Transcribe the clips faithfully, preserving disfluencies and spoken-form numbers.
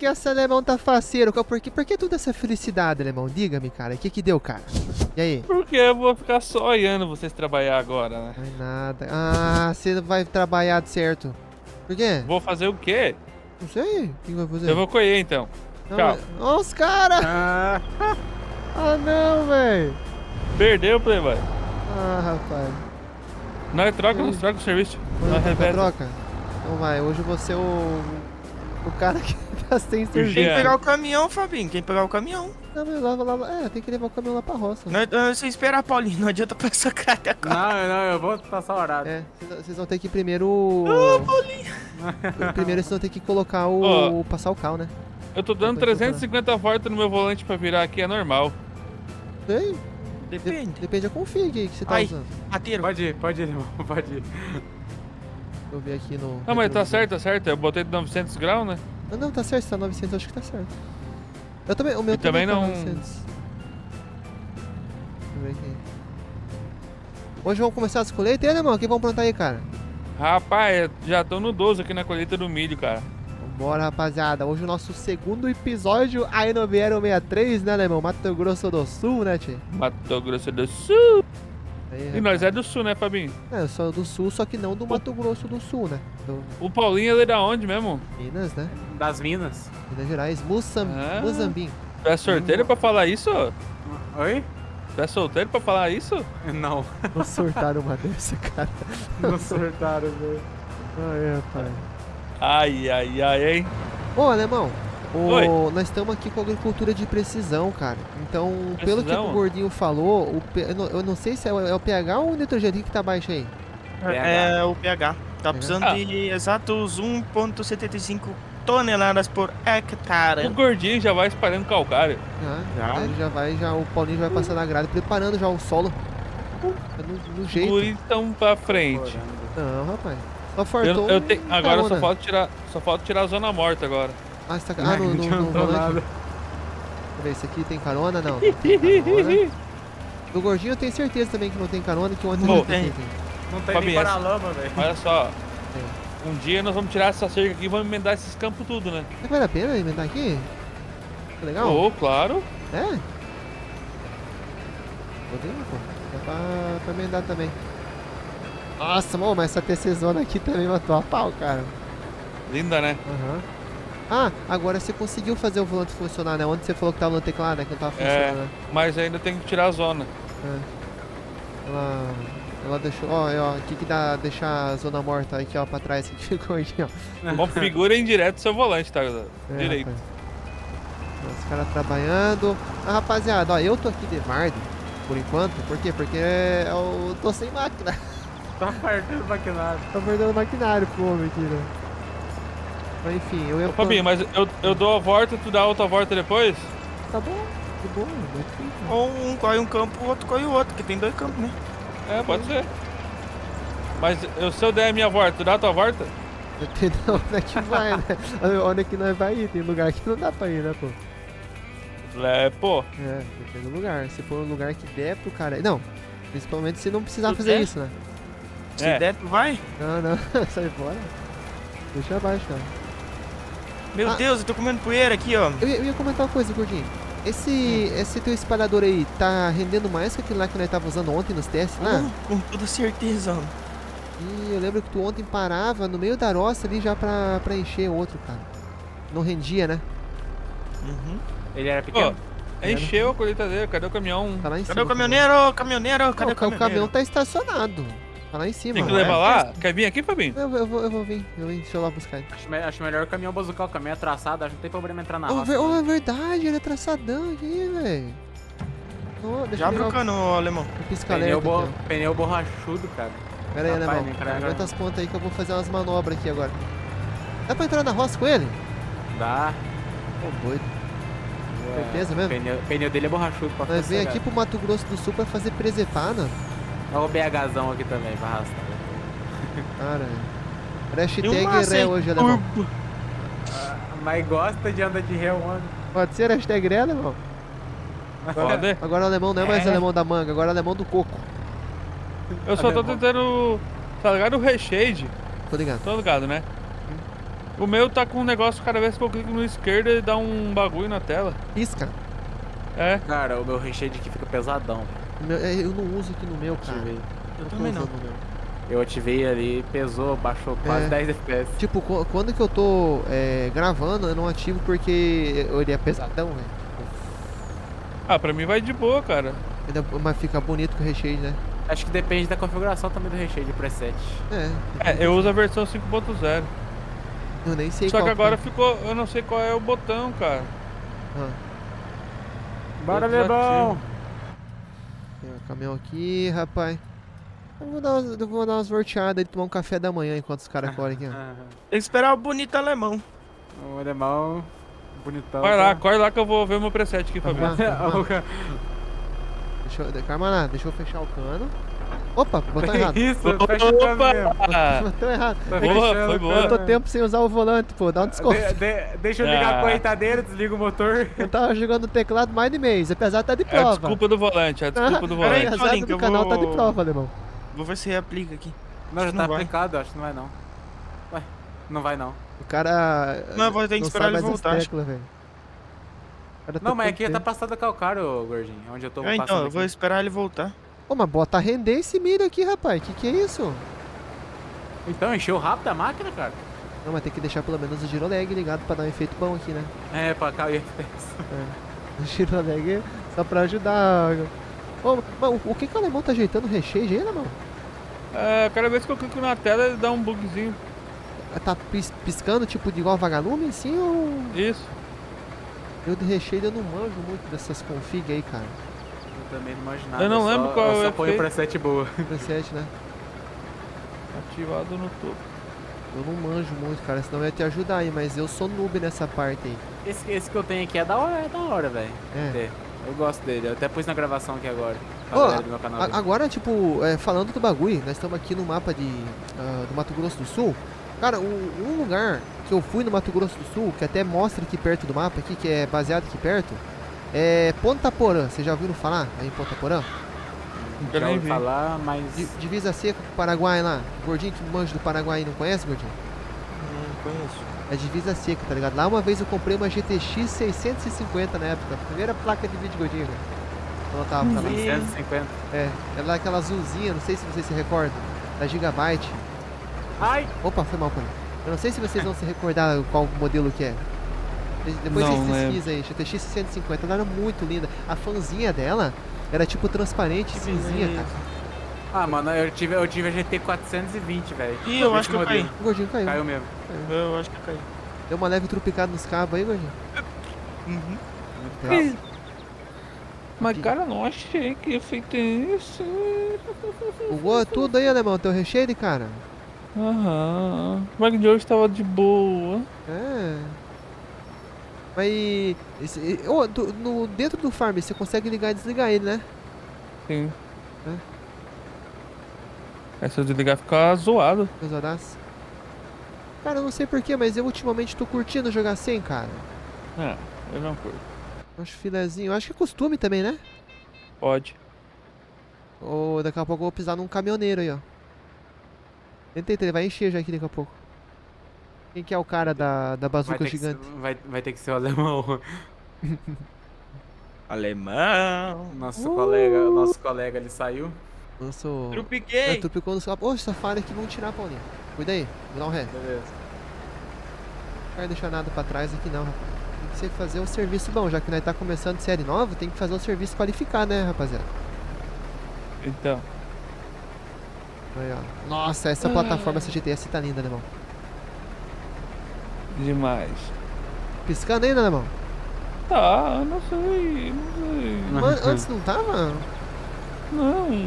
que esse alemão tá faceiro? Por que, por que toda essa felicidade, alemão? Diga-me, cara. O que que deu, cara? E aí? Porque eu vou ficar só olhando vocês trabalhar agora, né? Não é nada. Ah, você vai trabalhar de certo. Por quê? Vou fazer o quê? Não sei. O que vai fazer? Eu vou colher, então. Não, Tchau. mas... Ó os caras! Ah, Ah, não, velho. Perdeu, Playboy. Ah, rapaz. Nós troca, nós troca o serviço. Vamos Nós trocar, repete. troca? Então vai, hoje eu vou ser o... O cara que tá sem serviço. Tem que É. pegar o caminhão, Fabinho. Tem que pegar o caminhão. Não, mas lá, lá, lá... É, tem que levar o caminhão lá pra roça. Não, não, você espera, Paulinho. Não adianta passar cara até agora. não, não, eu vou passar o horário. É, vocês vocês vão ter que primeiro... Ah, Paulinho. Primeiro vocês vão ter que colocar o... Ó. Passar o cal, né? Eu tô dando Depois trezentas e cinquenta voltas no meu volante pra virar aqui, é normal. Sei. Depende. De- depende da config aí que você tá Ai. usando. Rateiro. Pode ir, pode ir, irmão, pode ir. Deixa eu ver aqui no... Não, mas tá retrovisor. certo, tá certo. Eu botei de novecentos graus, né? Ah, não, tá certo, se tá novecentos, eu acho que tá certo. Eu também, o meu E também tá não- novecentos. Deixa eu ver aqui. Hoje vamos começar as colheitas, e aí, irmão? O que vamos plantar aí, cara? Rapaz, já tô no doze aqui na colheita do milho, cara. Vambora, rapaziada. Hoje o nosso segundo episódio aí no B R sessenta e três, né, alemão? Mato Grosso do Sul, né, tio? Mato Grosso do Sul. Aí, E nós é do sul, né, Fabinho? É, eu sou do Sul, só que não do Mato Grosso do Sul, né? Do O Paulinho ele é da onde mesmo? Minas, né? Das Minas. Minas Gerais, Moçam... Ah. Mozambique. Tu é sorteiro pra falar isso? Oi? Tu é solteiro pra falar isso? Não, Vou sortar uma dessa, cara. não surtaram, velho. Ai, rapaz. Ai, ai, ai, hein? Ô, alemão, o- Oi. nós estamos aqui com agricultura de precisão, cara. Então, pelo que Precisão? o Gordinho falou, o P- eu, não, eu não sei se é o, é o pH ou o nitrogênio que tá baixo aí. É o pH. Tá precisando Ah. de exatos um vírgula setenta e cinco toneladas por hectare. O gordinho já vai espalhando calcário. Já, Já? ele já vai, já, o Paulinho já vai passando a grade, preparando já o solo. É no, no jeito. Por então pra frente. Não, rapaz. Só Eu, faltou eu um te, agora só carona. falta tirar, só falta tirar a zona morta agora. Ah, você tá... ah no, no, no, adiantou volante. nada. Deixa eu ver, esse aqui tem carona? Não, não tem carona. Do Gordinho eu tenho certeza também que não tem carona, que ontem Pô, não tem. Não tem Fabinho, nem para-lama, velho. Olha só. Um dia nós vamos tirar essa cerca aqui e vamos emendar esses campos tudo, né? Mas vale a pena emendar aqui? Tá legal? Ô, claro. É? Podemos, pô. Dá pra, pra emendar também. Nossa, mano, mas essa T C zona aqui também matou a pau, cara. Linda, né? Aham. Ah, agora você conseguiu fazer o volante funcionar, né? Onde você falou que tava no teclado, né? Que não tava funcionando, É, né? mas ainda tem que tirar a zona. Ela, ela deixou, ó, ó, aqui que dá deixar a zona morta aqui, ó, pra trás, que ficou aqui, ó. Configurem direto seu volante, tá? É, Direito. rapaz. Ó, os caras trabalhando. Ah, rapaziada, ó, eu tô aqui de Varde, por enquanto. Por quê? Porque eu tô sem máquina. Tá partendo o maquinário. Tô perdendo maquinário pro homem aqui, né? Mas enfim, eu ia... Ô, Fabinho, mas eu, eu dou a volta, tu dá a outra volta depois? Tá bom, de boa, não é difícil. Ou um corre um campo, o outro corre o outro, porque tem dois campos, né? É, pode ser. Mas eu, se eu der a minha volta, tu dá a tua volta? Depende de onde é que vai, né? Onde é que nós vai ir, tem lugar que não dá pra ir, né, pô? É, pô. É, depende do lugar. Se for um lugar que der pro cara... Não, principalmente se não precisar Tu fazer quer? isso, né? Se É. der, tu vai. Não, não, sai fora. Deixa abaixo, cara. Meu Ah. Deus, eu tô comendo poeira aqui, ó. Eu ia, eu ia comentar uma coisa, Gordinho. Esse, esse teu espalhador aí tá rendendo mais que aquele lá que nós tava usando ontem nos testes, né? Oh, com toda certeza. ó. E eu lembro que tu ontem parava no meio da roça ali já pra, pra encher outro, cara. Não rendia, né? Uhum. Ele era Pô, pequeno? encheu a colheitadeira, cadê o caminhão? Tá lá em Cadê cima. o caminhoneiro? Caminhoneiro, Não, cadê o o caminhoneiro? caminhão tá estacionado. Tá lá em cima. Tem que ó. levar lá? Quer vir aqui, Fabinho? Eu, vou- eu, vou, eu vou vir, eu vim, deixa eu lá buscar ele. Acho, me- acho melhor o caminhão bazucar, o caminhão é traçado, acho que não tem problema entrar na Oh, roça. ver- não. oh, é verdade, ele é traçadão aqui, velho. Oh, deixa Já eu abre ligar o cano, ó, alemão. o pisca Pneu, alerta bo... aqui, ó. Pneu borrachudo, cara. Pera aí, Rapaz, alemão. nem caralho. Aguenta as pontas aí que eu vou fazer umas manobras aqui agora. Dá pra entrar na roça com ele? Dá. Ô, doido. É, Certeza mesmo? Pneu, pneu dele é borrachudo pra Nós vem sossegado. aqui pro Mato Grosso do Sul pra fazer presepana. Olha o BHzão aqui também, pra arrastar. Cara, Tem hashtag uma ré sem hoje, alemão. turbo. Ah, mas gosta de andar de ré, mano. Pode ser hashtag ré, alemão? Pode. Agora o alemão não é mais É. alemão da manga, agora é alemão do coco. Eu só tô Alemão. tentando. Tá ligado o reshade? Tô ligado. Tô ligado, né? O meu tá com um negócio, cada vez que eu clico no esquerdo, ele dá um bagulho na tela. Pisca. É. Cara, o meu recheio aqui fica pesadão. O meu- é, eu não uso aqui no meu, cara. Ativei. Eu tô também não. usando o meu. Eu ativei ali, pesou, baixou quase É. dez F P S. Tipo, qu- quando que eu tô é, gravando, eu não ativo porque ele é pesadão, velho. Ah, pra mim vai de boa, cara. Ainda- Mas fica bonito com o recheio, né? Acho que depende da configuração também do recheio de preset. É. É, eu uso a versão cinco ponto zero. Eu nem sei Só qual que agora é. ficou, eu não sei qual é o botão, cara. Ah, Bora, Eu Lebão! tem um caminhão aqui, rapaz. Eu vou dar umas, eu vou dar umas volteadas e tomar um café da manhã enquanto os caras correm aqui, ó. Tem que esperar o bonito alemão. O alemão, bonitão. Vai lá, tá? corre lá que eu vou ver o meu preset aqui, Fabinho. Vamos lá. O Deixa eu, Carmana, deixa eu fechar o cano. Opa, botou errado. Isso, fecha o caminho. Opa! Botou errado. Tá Boa, fechando foi o boa. Eu tô cano. tempo sem usar o volante, pô. Dá um desconto. De- de- deixa eu ligar Ah. a correntadeira, desliga o motor. Eu tava jogando o teclado mais de mês, apesar de tá de É a prova. desculpa do volante, é a desculpa do Peraí, volante. Apesar Paulinho, que do eu canal tá de vou- prova, alemão. Vou ver se reaplica aqui. Não, já Acho que tá não vai. aplicado, acho que não vai não. Ué, não vai não. O cara. Não, vou ter que não esperar sabe ele mais as voltar. teclas, velho. O cara tá Não, mas aqui tentando. tá passado calcário, gordinho. Onde eu tô É, então, passando eu vou aqui. esperar ele voltar. Ô, mas bota a render esse milho aqui, rapaz. Que que é isso? Então, encheu rápido a máquina, cara? Não, mas tem que deixar pelo menos o girolag ligado pra dar um efeito bom aqui, né? É, pra cá o F P S. É. O girolag é só pra ajudar. Ô, mas o que que o alemão tá ajeitando o recheio aí, alemão? É, cada vez que eu clico na tela, ele dá um bugzinho. Tá pis- piscando, tipo, de igual vagalume, assim, ou... Isso. Eu de recheio eu não manjo muito dessas config aí, cara. Eu também não manjo nada. Eu não lembro só, qual eu é o só ponho o efeito. preset boa. Preset, né? Ativado no topo. Eu não manjo muito, cara, senão eu ia te ajudar aí, mas eu sou noob nessa parte aí. Esse, esse que eu tenho aqui é da hora, é da hora, velho. É. É, Eu gosto dele, eu até pus na gravação aqui agora. Pra Ô, galera do meu canal. A- ver. agora, tipo, é, falando do bagulho, nós estamos aqui no mapa de, ah, do Mato Grosso do Sul. Cara, um, um lugar que eu fui no Mato Grosso do Sul, que até mostra aqui perto do mapa, aqui, que é baseado aqui perto, é Ponta Porã. Vocês já ouviram falar aí em Ponta Porã? Eu Já nem ouvi vi. falar, mas... Di- Divisa seca com o Paraguai lá. Gordinho que manja do Paraguai, não conhece, Gordinho? Não conheço. É divisa seca, tá ligado? Lá uma vez eu comprei uma G T X seiscentos e cinquenta na época, a primeira placa de vídeo Gordinho, velho. Quando eu tava pra lá. seiscentos e cinquenta. É, ela é aquela azulzinha, não sei se vocês se recordam, da Gigabyte. Ai! Opa, foi mal, Paulinho. Eu não sei se vocês vão se recordar qual modelo que é. De- Depois Não vocês lembro. pesquisam aí, G T X seiscentos e cinquenta, ela era muito linda. A fãzinha dela era tipo transparente, cinzinha, cara. Ah, mano, eu tive, eu tive a G T quatrocentos e vinte, velho. Ih, eu Esse acho que eu modelo. caí. O Gordinho caiu. Caiu mesmo. Eu acho que eu caí. Deu uma leve trupicada nos cabos aí, Gordinho. Uhum. Muito Mas cara, não achei que ia feito isso. Bugou tudo aí, alemão, teu recheio de cara. Aham. O Mag de hoje tava de boa. É. Mas. Esse, e- ô, do- no, dentro do farm você consegue ligar e desligar ele, né? Sim. É. É, se eu desligar ficar zoado. Meus horas. Cara, eu não sei porquê, mas eu ultimamente tô curtindo jogar sem, cara. É, eu não curto. Acho filezinho. Acho que é costume também, né? Pode. Ou daqui a pouco eu vou pisar num caminhoneiro aí, ó. Tentei, ele vai encher já aqui daqui a pouco. Quem que é o cara da, da Vai bazuca ter, que ser, gigante? vai, vai ter que ser o alemão. Alemão. Nosso Uh! colega, nosso colega ali saiu. Nosso. É, Trupiquei. tu picou no seu. Ô, safari aqui vão tirar, Paulinho. Cuida aí, vou dar um ré. Beleza. Não vai deixar nada pra trás aqui não, rapaz. Tem que ser fazer um serviço bom, já que nós tá começando série nova, tem que fazer um serviço qualificado, né, rapaziada? Então. Aí, ó. Nossa, essa plataforma, essa G T S tá linda, né, irmão? Demais. Piscando ainda, né, irmão? Tá, eu não sei. Não sei. Mas antes não tava? Não.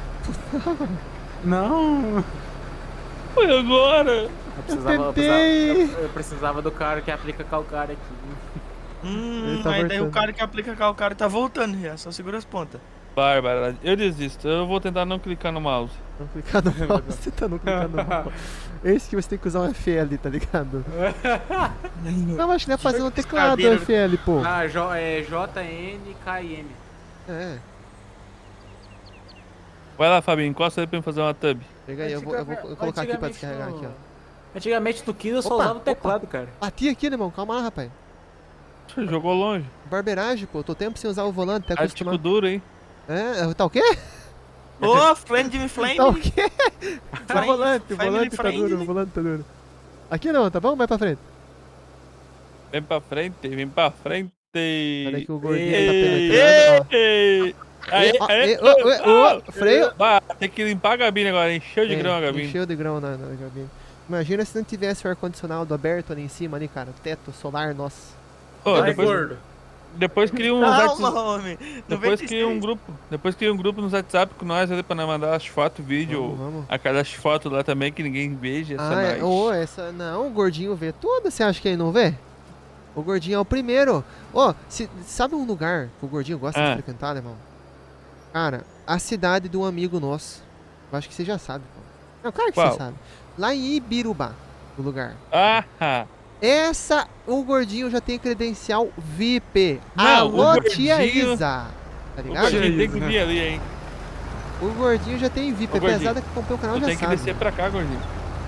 Não! Foi agora. Eu precisava, eu, tentei. precisava, eu, eu precisava do cara que aplica calcário aqui. Hum, Ele tá aí daí o voltando. cara que aplica calcário tá voltando já, só segura as pontas. Bárbara, eu desisto. Eu vou tentar não clicar no mouse. Não clicar no mouse, você tá não clicando no mouse. Esse que você tem que usar um F L, tá ligado? Não, acho que não é fazer no teclado o Cadeira. F L, pô. Ah, J, é J N K I M. É, Vai lá, Fabinho, encosta aí pra eu fazer uma tub. pega aí, eu vou, eu vou colocar aqui pra descarregar aqui, ó. Antigamente no quinze eu só Opa, usava o teclado, cara. Bati aqui, né, irmão? Calma lá, rapaz. Você jogou longe. Barbeiragem, pô. Tô tempo sem usar o volante, até Tá tipo acostumar. duro, hein? É, tá o quê? Ô, Flame Flame. Tá o quê? O Friend, volante, o family volante tá friendly. duro, o volante tá duro. Aqui não, tá bom? Vai pra frente. Vem pra frente, vem pra frente. Olha que o gordinho Ei, tá Ei, penetrando, ó. ei. Aí, Ó, aí, ei, ô, ô, ô, freio. Bah, tem que limpar a gabine agora, encheu de É, grão a gabine. encheu de grão na, na gabine. Imagina se não tivesse o ar-condicionado aberto ali em cima, ali, cara. Teto solar, nossa. Ô, Vai, depois, gordo. depois cria um Calma, WhatsApp. homem. Depois cria um grupo. Depois cria um grupo no WhatsApp com nós ali pra nós mandar as fotos, vídeo. Vamos, vamos. Aquelas fotos lá também que ninguém veja. Essa Ah, é, nós. ô, essa. Não, o gordinho vê tudo, você acha que ele não vê? O gordinho é o primeiro. Ó, se- sabe um lugar que o gordinho gosta Ah. de frequentar, irmão? Cara, a cidade de um amigo nosso. Eu acho que você já sabe, pô. Não, claro que Qual? você sabe. Lá em Ibirubá, o lugar. Ah, Essa, o gordinho já tem credencial V I P. Não, Alô, o tia gordinho- Isa. Tá o ligado? gordinho tem que vir ali, hein? O gordinho já tem V I P. Ô, gordinho, Pesada que comprou o canal Tu já tem que sabe. descer pra cá, gordinho.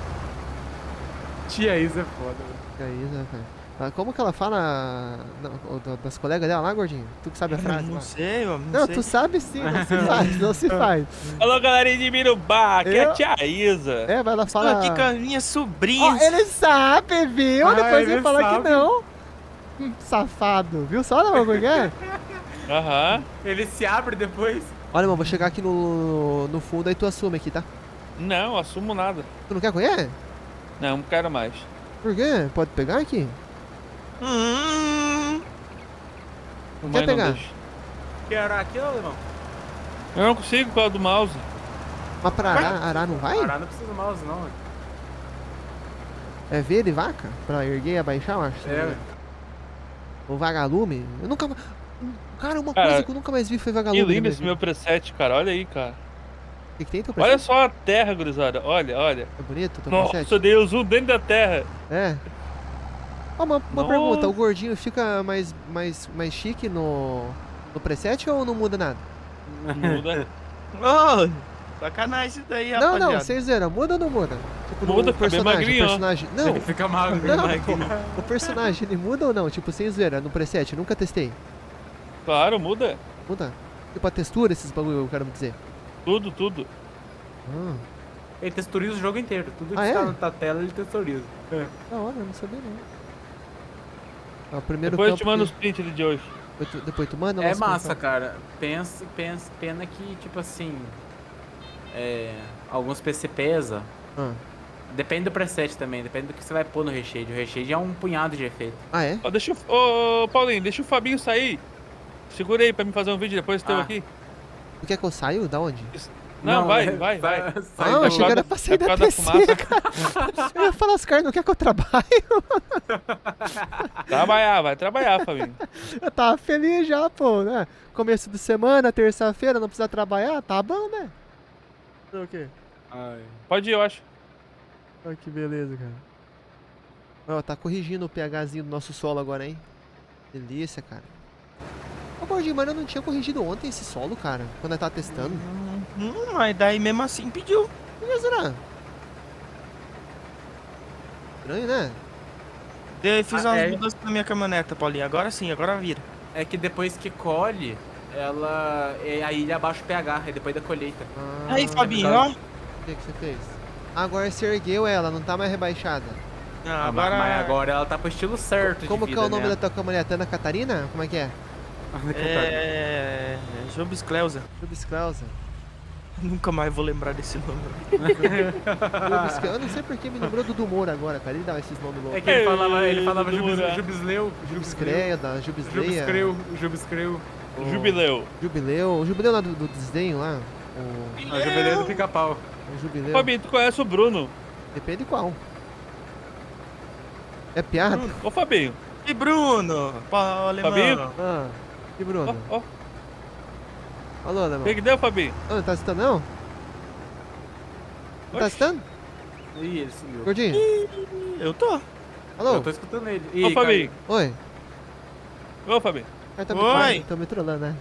Tia Isa é foda, velho. Tia Isa, cara. Ah, como que ela fala não, o da- das colegas dela lá, gordinho? Tu que sabe a frase Não lá. sei, homem. Não, Não, sei. tu sabe sim, não se faz, não se faz. Alô, galerinha de Mirubá, aqui é Eu- a tia Isa. É, mas ela Estou fala... aqui com as minhas Ó, sobrinhas. ele sabe, viu? Ah, Depois ele ele fala que sabe. não. Hum, Safado, viu só, não, como que é? Aham. Ele se abre depois. Olha, mano, vou chegar aqui no, no fundo, aí tu assume aqui, tá? Não, assumo nada. Tu não quer conhecer? Não, não quero mais. Por quê? Pode pegar aqui? Hum, Mamãe Quer não pegar? deixa. Quer arar aqui, ô, irmão? Eu não consigo por causa do mouse. Mas pra arar, arar não vai? Arar não precisa do mouse, não. velho. É V de vaca? Pra erguer e abaixar, eu acho. se não me É, engano. O vagalume? Eu nunca... ma- Cara, uma Cara, coisa que eu nunca mais vi foi Que vagalume. na lindo minha esse vida. meu preset, cara. Olha aí, cara. O que, que tem, teu Olha preset? só a terra, gurizada. Olha, olha. É bonito, teu Nossa, preset? eu dei o zoom dentro da terra. É. Ó, uma, uma Nossa. pergunta, o gordinho fica mais, mais, mais chique no, no preset ou não muda nada? Muda. Ô, sacanagem isso daí, Não, rapaziada. não, vocês viram, muda ou não muda? Tipo, no Muda, fica bem personagem, magrinho, ó. personagem. Não, Ele fica magro. não, magrinho. o personagem, ele muda ou não? Tipo, sem zoeira, no preset, nunca testei. Claro, muda. Muda? Tipo, a textura, esses bagulho, eu quero dizer. Tudo, tudo. Ah, Ele texturiza o jogo inteiro. Tudo que Ah, está é? na tela, ele texturiza. É. da hora, eu não sabia não. Ah, o primeiro Depois eu te campo mando que- os prints ali de hoje. depois, tu, depois tu manda? É nossa, massa, campo. cara. Pensa, pensa, pena que, tipo assim. É, alguns P C pesa. Ah, Depende do preset também, depende do que você vai pôr no reshade. O reshade é um punhado de efeito. ah é? Ó, deixa o... Ô, ô, Paulinho, deixa o Fabinho sair. Segura aí pra me fazer um vídeo depois teu Ah. aqui. Tu quer que eu saio? Da onde? Não, vai, é- vai, vai. sai Ah, do- eu achei que causa era da- pra sair é por da causa da P C, fumaça. cara. Eu ia falar, os caras não querem que eu trabalhe. Trabalhar, vai trabalhar, Fabinho. Eu tava feliz já, pô, né? Começo de semana, terça-feira, não precisa trabalhar, tá bom, né? O quê? Ai. Pode ir, eu acho. Olha que beleza, cara. Ó, tá corrigindo o pHzinho do nosso solo agora, hein? Delícia, cara. Ô, Gordinho, mas eu não tinha corrigido ontem esse solo, cara, quando eu tava testando. Hum, mas daí mesmo assim pediu. Por que será? Estranho, né? Eu fiz Ah, umas é? mudanças na minha caminhoneta, Paulinho. Agora sim, agora vira. É que depois que colhe, ela. é, Aí ele abaixa o pH, é depois da colheita. Ah, Aí, Fabinho, ó. O que, que você fez? Agora você ergueu ela, não tá mais rebaixada. Ah, Ah, mas- agora... Mas agora ela tá pro estilo certo. Como de que é o vida, nome né? da tua caminhonete? Ana Catarina? Como é que é? É... Jobs Cleusa. Jubis Clausa. Nunca mais vou lembrar desse nome. Jubis Cleusa. Eu não sei porque me lembrou do Dumor agora, cara. Ele dava esses nomes É loucos. que ele falava, ele Ei, falava Jubis, Dura. Jubisleu. Jubis Creda, Jubis Leia. Jubiscreu, Jubiscreu. o Jubileu. Jubileu. O Jubileu lá do, do desdenho lá. O, A Jubileu do pica-pau. o Jubileu. Fabinho, tu conhece o Bruno? Depende qual. É piada? Ô, Fabinho. E Bruno? Pau alemão. Fabinho? Ah. E Ó, Bruno? ó. Alô, O alemão. que que deu, Fabinho? Ah, não tá citando não? Não tá Oxi. citando? Ih, ele sumiu. Gordinho? Eu tô. Alô? Eu tô escutando ele. Ih, Ô, Fabinho. Oi? Ô, Fabinho. Ah, tá me, Oi. tá me trollando, né?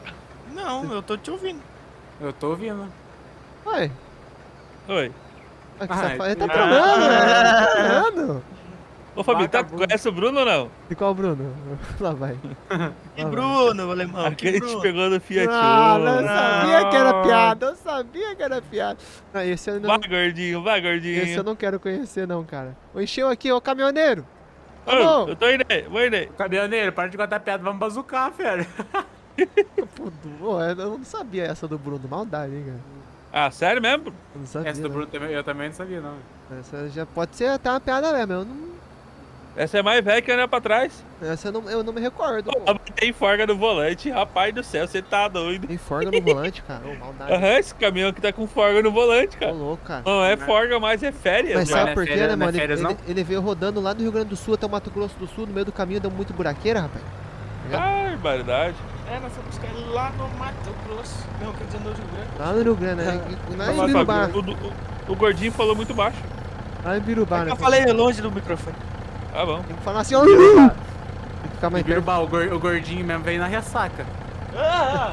Não, eu tô te ouvindo. caiu. Eu tô ouvindo. Oi? Oi. Ah, que Ah, safado. Ele tá ah. tramando, velho. Tá tramando. Ô, Fabinho, tá, Vagabundo. conhece o Bruno ou não? E qual, Bruno? Lá vai. Que Lá vai. Bruno, alemão, que Aquele que te Bruno. pegou no Fiat Ah, eu Uno. sabia que era piada, eu sabia que era piada. Não, esse eu não, Vai, gordinho, vai, gordinho. esse eu não quero conhecer não, cara. Ô, encheu aqui, ô caminhoneiro. Ô, Alô? eu tô indo aí, vou indo aí. Caminhoneiro, para de contar piada, vamos bazucar, velho. Pô, ô, eu não sabia essa do Bruno, maldade, hein, cara. Ah, sério mesmo? Eu não sabia. Essa do não. Bruno também, eu também não sabia, não. Essa já pode ser até uma piada mesmo, eu não... Essa é mais velha que anda pra trás. Essa eu não, eu não me recordo, Pô, pô. tem forga no volante, rapaz do céu, você tá doido. Tem forga no volante, cara. Ô, maldade. Aham, esse caminhão aqui tá com forga no volante, Ô, cara. louco, cara. Não é forga, mas é férias. Mas já. sabe não é por quê, férias- né, não é mano? Ele, férias, não? ele- ele veio rodando lá do Rio Grande do Sul até o Mato Grosso do Sul, no meio do caminho, deu muito buraqueira, rapaz. Ah, barbaridade. É, nós fomos buscar ele lá no Mato Grosso. Não, quer dizer, no Rio Grande. Lá no Rio Grande, né? Lá em Fala, Birubá. Fabinho, o, do- o- o gordinho falou muito baixo. Lá em Birubá, É né? que eu falei longe do microfone. Tá bom. Tem que falar assim, ó. Tem que ficar mais perto. Birubá, o, gor- o gordinho mesmo veio na ressaca. Ah,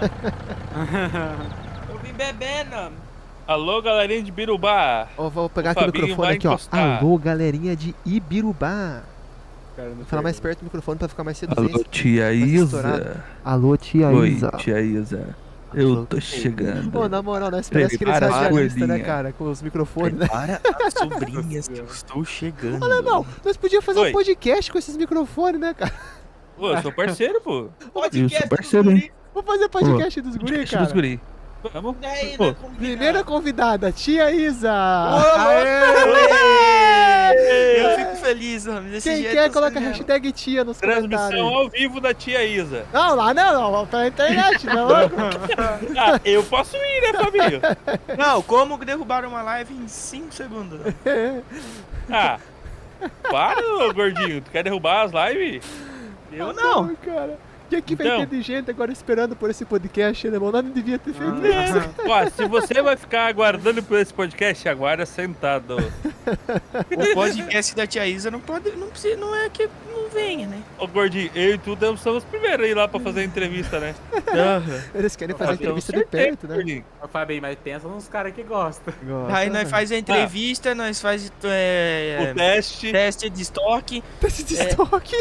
eu vim bebendo. Alô, galerinha de Birubá. Ó, vou pegar O aqui o Fabinho microfone vai aqui, ó. encostar. Alô, galerinha de Ibirubá. Cara, não Vou falar sei. mais perto do microfone pra ficar mais seduzente. tia Tá estourado. Alô, tia Isa. tia Isa. Eu tô chegando. Pô, na moral, nós parece aqueles Prepara a radialistas, né, gordinha. cara? Com os microfones, né? Para as sobrinhas que eu estou chegando. Olha, irmão, nós podíamos fazer Oi. um podcast com esses microfones, né, cara? Pô, eu sou parceiro, pô. Podcast Eu sou parceiro, do hein? guri. Vamos fazer podcast dos guri, Podcast cara. dos guri. Vamos. E aí, Pô, né, combinado? Primeira convidada, tia Isa. Aê! Eu fico feliz, homem. Desse Quem jeito quer, eu coloca a sou hashtag tia nos Transmissão comentários. ao vivo da tia Isa. Não, lá não, não, pela internet, não. louco? Ah, eu posso ir, né, Fabinho? Não, como derrubar uma live em cinco segundos? Ah, para, ô, gordinho. Tu quer derrubar as lives? Eu não. Ai, cara. Quem aqui vai Então. ter de gente agora esperando por esse podcast, né, irmão? Nós não devia ter feito isso. Ó, se você vai ficar aguardando por esse podcast, aguarda sentado. O podcast da tia Isa não pode, não precisa, não é que não venha, né? Ô, gordinho, eu e tu somos os primeiros a ir lá pra fazer a entrevista, né? Eles querem fazer Ah, entrevista tenho de perto, né? gordinho. Ô, Fabinho, mas pensa nos caras que gostam. Gosta, Aí nós né? faz a entrevista, nós faz é, O teste. teste de estoque. Teste de estoque.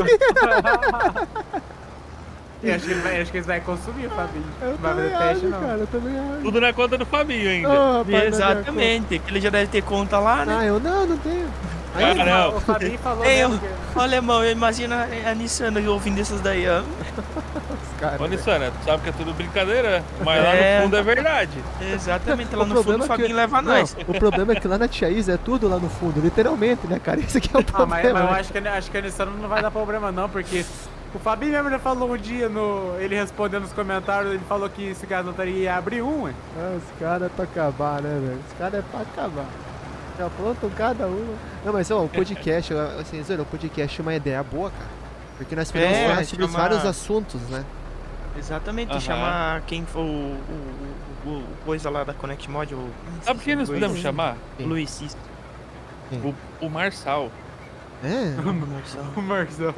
Eu acho que ele vai, acho que eles vão consumir, Fabinho. Eu Não vai fazer também teste, acho, não. cara, eu também acho. Tudo na conta do Fabinho ainda. Ô, rapaz, na minha Exatamente, que ele já deve ter conta lá, conta. né? Ah, eu não, não tenho. Aí, Ah, não. O Fabinho falou Ei, mesmo eu- que... Olha, irmão, imagina a Nissana ouvindo essas daí, ó. os caras, Ô, né? Nissana, tu sabe que é tudo brincadeira, mas lá É. no fundo é verdade. Exatamente, lá O no fundo problema o é que- Fabinho leva Não, nós. o problema é que lá na Tia Isa é tudo lá no fundo, literalmente, né, cara? Esse aqui é o Ah, mas, problema. mas eu né? acho que, acho que a Nissano não vai dar problema não, porque o Fabinho mesmo já falou um dia, no, ele respondendo nos comentários, ele falou que esse cara não ia abrir um, ué. Ah, os caras é pra acabar, né, velho? Os caras é pra acabar. Já pronto cada um. Não, mas ó, o podcast, eu- assim, Zero, o podcast é uma ideia boa, cara. Porque nós podemos É, falar sobre chama- vários assuntos, né? Exatamente, Aham. chamar quem for o, o, o, o coisa lá da Connect Mod, o Sabe quem nós Luiz- podemos chamar? Quem? Luiz Cis. O, o Marçal. É. O Marcelo.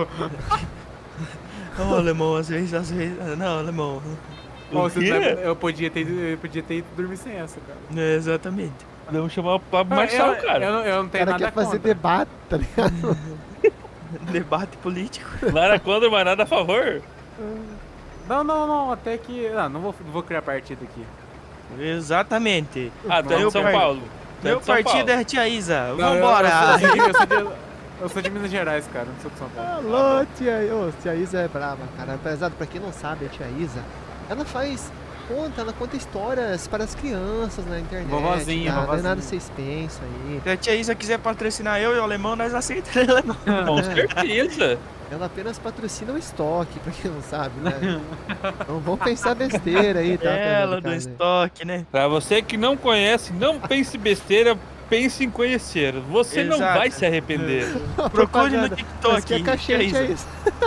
Ô, alemão, às vezes, às vezes. Não, alemão. O Ô, você quê? sabe, eu podia ter, eu podia ter ido dormir sem essa, cara. É, exatamente. Podemos chamar o Pablo Marçal, eu, cara. Eu, não- eu não O tenho cara nada quer fazer contra. debate, tá ligado? Debate político. Nada contra, mas nada a favor. Não, não, não, até que... Não, não vou, não vou criar partido aqui. Exatamente. Ah, tu é Meu de São par- Paulo. Tu é Meu de São partido Paulo. é a tia Isa. Não, eu- Vambora. Eu, sou, eu, sou de, eu sou de Minas Gerais, cara, não sou de São Paulo. Alô, tia, ô, tia Isa é brava, cara. Apesar, pra quem não sabe, a tia Isa, ela faz, conta, ela conta histórias para as crianças na internet. Vovozinha, tá? Não é vovozinha. nada vocês pensam aí. Se a tia Isa quiser patrocinar eu e o alemão, nós aceitamos, né, alemão? Com certeza. Ela apenas patrocina o estoque, pra quem não sabe, né? Não vão pensar besteira aí, tá? Ela do cara? estoque, né? Pra você que não conhece, não pense besteira, pense em conhecer. Você não Exato. vai se arrepender. Procure no Propaganda. TikTok. Mas que é cachê, Tia tia Isa. Isa.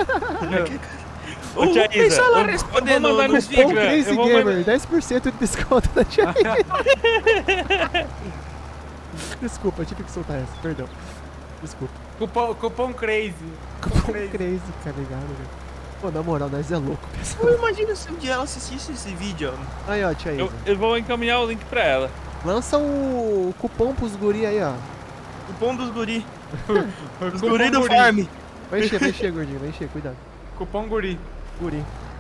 Ô, O tia Isa, pessoal lá eu- respondendo eu vou mandar no no vídeo. Bom Instagram. Crazy Eu vou Gamer, mandar- dez por cento de desconto da tia Isa. Desculpa, eu tive que soltar essa, perdão. Desculpa. Cupom, cupom Crazy. Cupom Crazy, tá ligado, velho? Pô, na moral, nós é louco, pessoal. Eu imagino se um dia ela assistisse esse vídeo, ó. Aí, ó, tia Isa. Eu, eu vou encaminhar o link pra ela. Lança o cupom pros guri aí, ó. Cupom dos guri. Os Cupom guri do guri. farm. Vai encher, vai encher, gordinho, vai encher, cuidado. Cupom guri. Guri.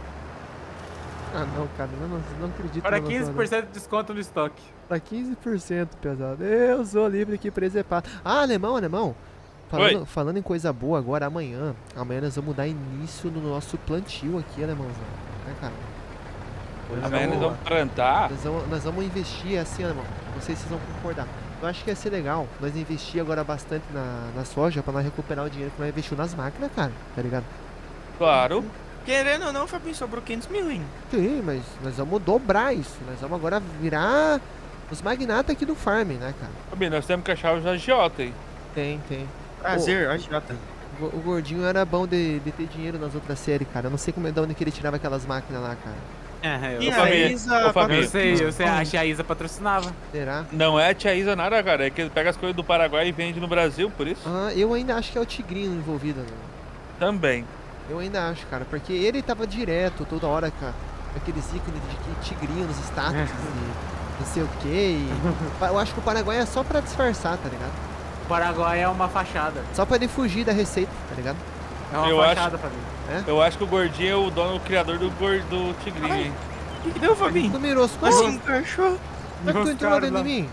Ah, não, cara, eu não, não acredito. Para na quinze nossa- por cento de desconto no estoque. Pra quinze por cento, pesado. Eu sou livre aqui, presepado. Ah, alemão, alemão. Falando, Oi. falando em coisa boa agora, amanhã. Amanhã nós vamos dar início no nosso plantio aqui, alemãozão. Né, cara? Amanhã nós vamos plantar. Nós vamos, nós vamos investir assim, alemão. Não sei se vocês vão concordar. Eu acho que ia ser legal nós investir agora bastante na, na soja pra nós recuperar o dinheiro que nós investimos nas máquinas, cara. Tá ligado? Claro. Querendo ou não, Fabinho, sobrou quinhentos mil, hein? Sim, mas nós vamos dobrar isso. Nós vamos agora virar os magnatas aqui do farm, né, cara? Fabi, nós temos que achar os agiota aí. Tem, tem. Prazer, agiota. O o gordinho era bom de, de ter dinheiro nas outras séries, cara. Eu não sei como é de onde que ele tirava aquelas máquinas lá, cara. É, E eu, Ô, Fabi, a Isa... ô, Fabi. eu sei, eu sei, a tia Isa patrocinava. Será? Não é a tia Isa nada, cara. É que ele pega as coisas do Paraguai e vende no Brasil, por isso. Ah, eu ainda acho que é o Tigrinho envolvido, né? Também. Eu ainda acho, cara. Porque ele tava direto, toda hora, com aqueles ícones de Tigrinho nos status e não sei o que. E... eu acho que o Paraguai é só pra disfarçar, tá ligado? O Paraguai é uma fachada. Só pra ele fugir da receita, tá ligado? É uma Eu fachada pra mim. Eu acho que o gordinho é o dono, o criador do, gor- do tigrinho, hein? O que, que deu, Fabinho? Tu mirou as Assim coisas? encaixou. Como é que tu entrou Moscaram dentro de lá. mim?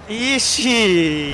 Ixi!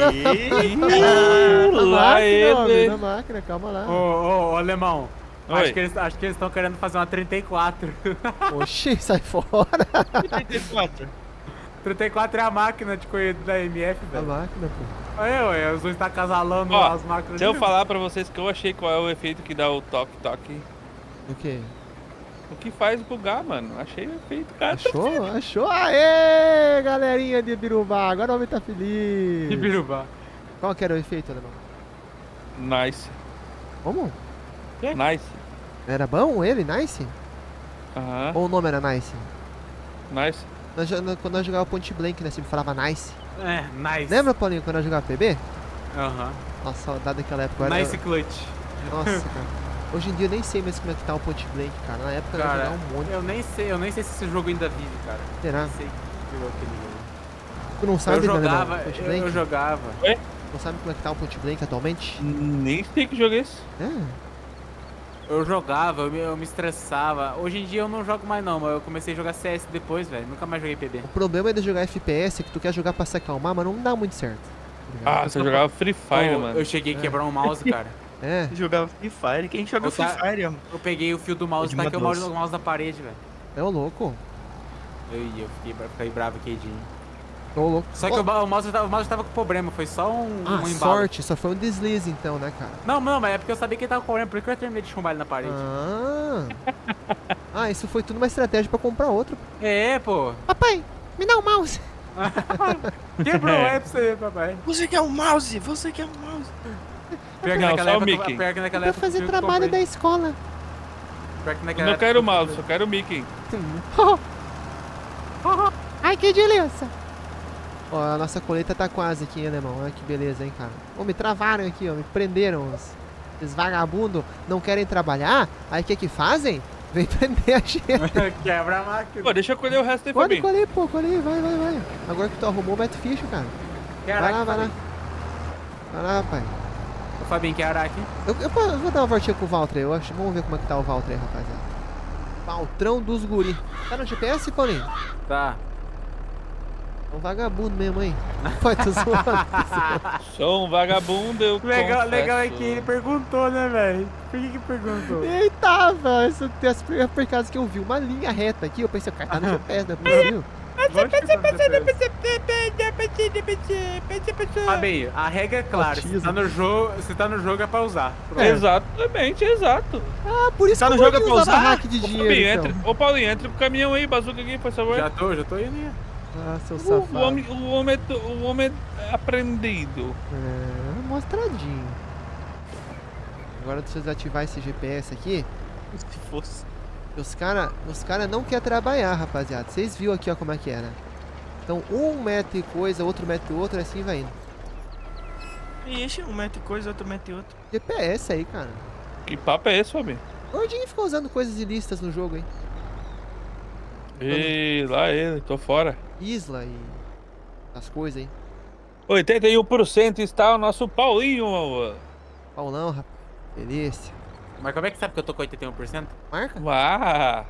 Na lá máquina, ele. homem, na máquina, calma lá. Ô, ô, ô, alemão. Oi. Acho que eles acho que eles estão querendo fazer uma trinta e quatro. Oxi, sai fora. trinta e quatro. trinta e quatro é a máquina de corrida da M F, A velho. máquina, pô. Olha, ué, os dois tá casalando Ó, as máquinas. Se eu de- falar pra vocês que eu achei qual é o efeito que dá o toque-toque, O quê? o que faz bugar, mano? Achei o efeito, cara. Achou? Achou? Aê, galerinha de Birubá. Agora o homem tá feliz. De Birubá. Qual que era o efeito, alemão? Nice. Como? Nice. Era bom ele, Nice? Aham. Ou o nome era Nice? Nice. Nós, jo- nós- quando nós jogávamos Point Blank, né, sempre falava Nice. É, nice. Lembra, Paulinho, quando nós jogávamos P B? Aham. Nossa, saudade daquela época. Era- Nice clutch. Nossa, cara. Hoje em dia eu nem sei mais como é que tá o Point Blank, cara. Na época eu Cara, jogava um monte. eu nem sei, eu nem sei se esse jogo ainda vive, cara. Será? Nem sei que jogo aquele jogo. Tu não sabe, Eu né, alemão? jogava, Point eu, Blank? eu jogava. Não sabe como é que tá o Point Blank atualmente? Nem sei que jogo é esse. É. Eu jogava, eu me, eu me estressava. Hoje em dia eu não jogo mais não, mas eu comecei a jogar C S depois, velho. Nunca mais joguei P B. O problema é de jogar F P S é que tu quer jogar pra se acalmar, mas não dá muito certo. tá ligado? Ah, você jogava Free Fire, eu, mano. eu cheguei a quebrar um mouse, cara. É. Jogava Free Fire. Quem joga Eu Free tá- Fire? Eu peguei o fio do mouse De e taquei o mouse, Madoff. o mouse na parede, velho. É o louco. Eu, eu fiquei, bra- fiquei bravo aqui, Edinho. É o louco. Só que Ó, o, ba- o mouse, tava- o mouse tava com problema, foi só um, ah, um embalo. sorte, só foi um deslize então, né, cara? Não, não, mas é porque eu sabia que ele tava com problema, por isso que eu terminei de chumbar ele na parede. Ah. Ah, isso foi tudo uma estratégia pra comprar outro. É, pô. Papai, me dá o mouse. Quebrou é pra você, papai. Você quer um mouse? Você quer um mouse? Pior que Não, naquela só o época, Mickey. pior que naquela Pra época fazer eu trabalho da comprei. escola. Pior que Eu naquela não época quero eu o mouse, comprei. só quero o Mickey. Ai, que delícia. Ó, a nossa colheita tá quase aqui, hein, alemão. Olha que beleza, hein, cara. Ô, me travaram aqui, ó. Me prenderam. Os, esses vagabundos não querem trabalhar. Aí o que que fazem? Vem prender a gente. Quebra a máquina. Pô, deixa eu colher o resto aí, Pode Fabinho. colher, pô. Colher, vai, vai, vai. Agora que tu arrumou, mete ficha, cara. Quer Vai lá, araque, vai lá. Fabinho? Vai lá, pai. Ô, Fabinho, quer araque? Eu, eu, eu vou dar uma voltinha com o Valtra aí. Eu acho, vamos ver como é que tá o Valtra aí, rapaziada. Valtrão dos guri. Tá no G P S, Paulinho? Tá. É um vagabundo mesmo, hein? Pode, tô zoando. Sou um vagabundo, eu Legal, confesso. legal é que ele perguntou, né, velho? Por que que perguntou? Eita, velho. Isso tem as por por causa que eu vi uma linha reta aqui. Eu pensei, o cara tá no G P S, não é possível. Lógico que tá depois. Fabinho, a regra é clara. Se tá, no jogo, se tá no jogo é pra usar. Pronto. Exatamente, exato. Ah, por isso Tá que no eu jogo é vou pra usar usar? hack de Ô, dinheiro, Paulinho, então. entra. Ô, Paulinho, entra pro caminhão aí, bazuca aqui, por favor. Já tô, já tô indo aí. Ah, seu O, o, safado. homem, o, homem, é- o homem é aprendido. É, mostradinho. Agora deixa eu desativar esse G P S aqui. Se fosse. Os caras os cara não querem trabalhar, rapaziada. Vocês viram aqui, ó, como é que é, né? Então, um mete coisa, outro mete outro, assim vai indo. Ixi, um mete coisa, outro mete outro. G P S aí, cara. Que papo é esse, Fabinho? O Gordinho ficou usando coisas ilícitas no jogo, hein? Ei, lá ele, tô fora. Isla e... as coisas aí. oitenta e um por cento está o nosso Paulinho. Paulão, rapaz. Delícia. Mas como é que sabe que eu tô com oitenta e um por cento? Marca? Ah,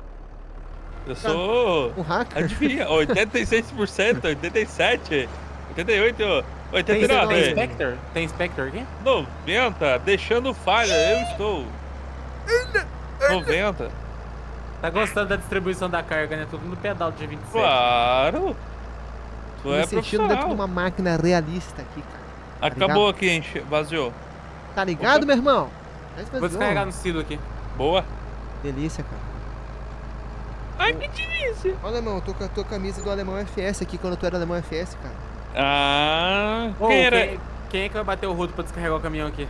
eu sou... Um hacker. Adivinha, oitenta e seis por cento, oitenta e sete por cento, oitenta e oito por cento, Tem, oitenta e nove tem por cento, Spectre? Tem Spectre aqui? noventa por cento, deixando falha, eu estou. noventa por cento, Tá gostando da distribuição da carga, né? Tudo no pedal de G vinte e sete. claro. Tu Tô é me sentindo dentro de profissional. uma máquina realista aqui, cara. Acabou aqui, enche, vazou. Tá ligado, Opa. meu irmão? Mas Vou vazou. descarregar no silo aqui. Boa. Delícia, cara. Ai, que delícia. Olha, alemão, eu tô com a tua camisa do Alemão F S aqui quando tu era Alemão F S, cara. Ah, Ô, quem era? quem, quem é que vai bater o rodo pra descarregar o caminhão aqui?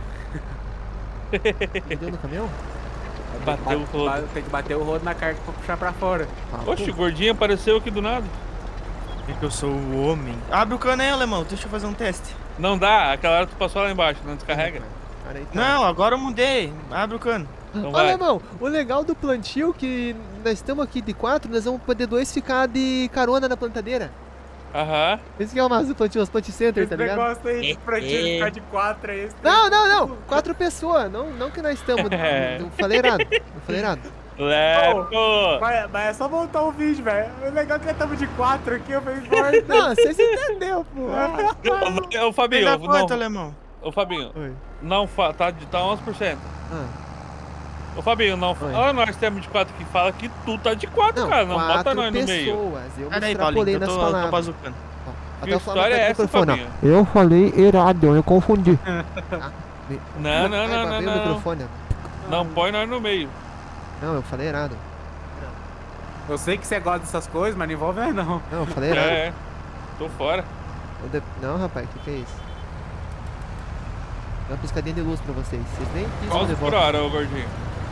Deu no caminhão? Bateu o rodo. Ba- Tem que bater o rodo na carga pra puxar pra fora. Ah, Oxe, pô. o gordinho apareceu aqui do nada. É que eu sou o homem. Abre o cano aí, alemão. Deixa eu fazer um teste. Não dá, aquela hora tu passou lá embaixo, não descarrega. Cara, aí tá. Não, agora eu mudei. Abre o cano. Então Olha, vai. irmão, o legal do plantio é que nós estamos aqui de quatro, nós vamos poder dois ficar de carona na plantadeira. Aham. Esse que é o massa do plantio, os plant center, Esse tá ligado? negócio aí pra ti É. ficar de quatro é esse. Não, não, não, quatro pessoas, não, não que nós estamos, É. eu falei errado, eu falei errado. Leco! Mas, mas é só voltar o vídeo, velho. O legal é que nós estamos de quatro aqui, eu falei, forte. Não, vocês entenderam, pô. Ô, Fabinho, Pega quanto, não, alemão? ô Fabinho, Oi. não fa... tá, de- tá onze por cento. Ah, Ô Fabinho, não fa... Oi. Ah, nós temos de quatro que fala que tu tá de quatro, não, cara. Não bota quatro nós no meio. pessoas, eu me Peraí, extrapolei Paulinho, nas eu tô, eu tô palavras. bazucando. Ó, Que até eu falo história no é essa, microfone, ó. Fabinho? Eu falei errado, eu confundi. Ah, me- Não, não, Ai, não, babei não, o não. microfone. Não põe nós no meio. Não, eu falei errado. Eu sei que você gosta dessas coisas, mas não envolve nós não. Não, eu falei errado. É, tô fora. Eu de- Não, rapaz, o que, que é isso? Dá uma piscadinha de luz pra vocês. Vocês nem pisam de onze por volta. hora, ô gordinho.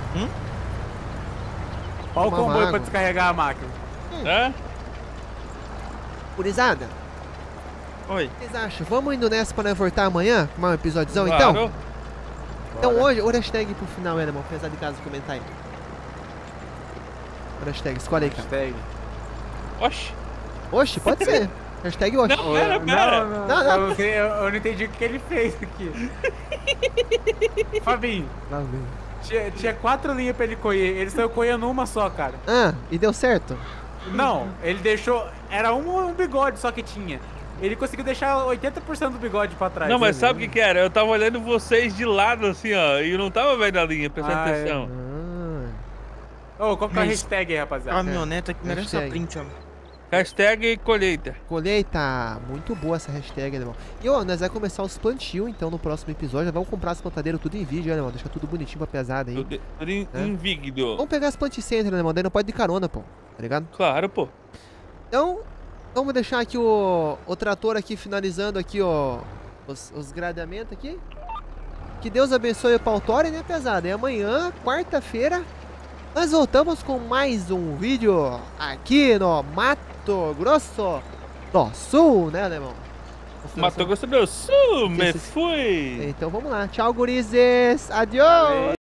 Olha o Tomar comboio água. pra descarregar a máquina. Hã? Gurizada, Oi. o que vocês acham? Vamos indo nessa pra nós voltar amanhã? Com mais um episódiozão, Claro. então? Então hoje, o hashtag pro final, né, irmão? Apesar de casa comentar aí. O hashtag, escolhe aí, cara. Hashtag. Oxi. Oxe, pode ser. Hashtag oxe. Não, pera, pera. Não, não, Não, não. Eu, não sei, eu, eu não entendi o que ele fez aqui. Fabinho, Lá vem. tinha, tinha quatro linhas pra ele colher. Ele saiu colhendo uma só, cara. Ah, e deu certo? Não, ele deixou. Era um, um bigode só que tinha. Ele conseguiu deixar oitenta por cento do bigode pra trás. Não, mas sabe o que que era? Eu tava olhando vocês de lado assim, ó, e eu não tava vendo a linha, prestando Ah, é. atenção. Ah, Ô, qual que é a Mas- hashtag aí, rapaziada? Caminhoneta que merece a Hashtag. print, ó. Hashtag colheita. colheita. Muito boa essa hashtag, irmão. E ó, nós vamos começar os plantio, então, no próximo episódio. Já vamos comprar as plantadeiras tudo em vídeo, né, irmão? Deixar tudo bonitinho pra pesada aí. Tudo tudo in- É. invicto. Vamos pegar as plant center, né, irmão? Daí não pode de carona, pô. Tá ligado? Claro, pô. Então, vamos deixar aqui o, o trator aqui finalizando aqui, ó, os, os gradeamentos aqui. Que Deus abençoe o Pautori, né, pesada? E amanhã, quarta-feira, nós voltamos com mais um vídeo aqui no Mato Grosso do Sul, né, alemão? Mato Grosso do Sul, me esse- fui. Então vamos lá. Tchau, gurizes. Adiós.